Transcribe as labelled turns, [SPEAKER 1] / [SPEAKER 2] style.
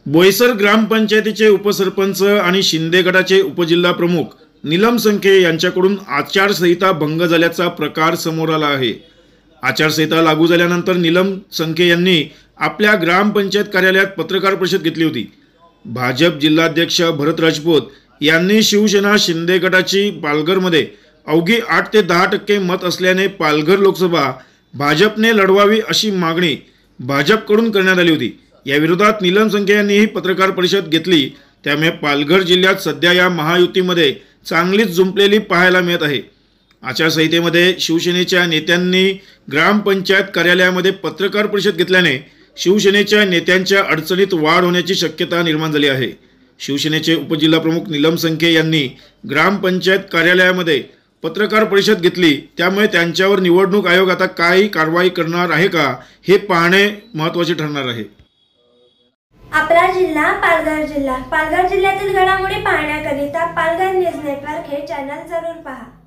[SPEAKER 1] बोईसर ग्रामपंचायतीचे उपसरपंच आणि शिंदे गटाचे उपजिल्हा प्रमुख नीलम संखे यांच्याकडून आचारसंहिता भंग झाल्याचा प्रकार समोर आला आहे। आचारसंहिता लागू झाल्यानंतर नीलम संखे यांनी आपल्या ग्रामपंचायत कार्यालयात पत्रकार परिषद घेतली होती। भाजप जिल्हाध्यक्ष भरत राजपूत यांनी शिवसेना शिंदे गटाची पालघरमध्ये अवघी 8 ते 10% मत असल्याने पालघर लोकसभा भाजपने लढवावी अशी मागणी भाजपकडून करण्यात आली होती। या विरोधात नीलम संखे यांनी ही पत्रकार परिषद घेतली। त्यामुळे पालघर जिल्ह्यात सध्या या महायुतीमध्ये चांगलीच जुंपलेली पाहायला मिळत आहे। आचारसंहितेमध्ये शिवसेनेच्या नेत्यांनी ग्रामपंचायत कार्यालयामध्ये पत्रकार परिषद घेतल्याने शिवसेनेच्या नेत्यांच्या अडचणीत वाढ होण्याची शक्यता निर्माण झाली आहे। शिवसेनेचे उपजिल्हा प्रमुख नीलम संखे यांनी ग्रामपंचायत कार्यालयामध्ये पत्रकार परिषद घेतली, त्यामुळे त्यांच्यावर निवडणूक आयोग आता काही कारवाई करणार आहे का हे पाहणे महत्त्वाचे ठरणार आहे।
[SPEAKER 2] आपला जिल्हा पालघर जिल्ह्यातील घडामोडी पाहण्याकरिता पालघर न्यूज नेटवर्क हे चॅनल जरूर पहा।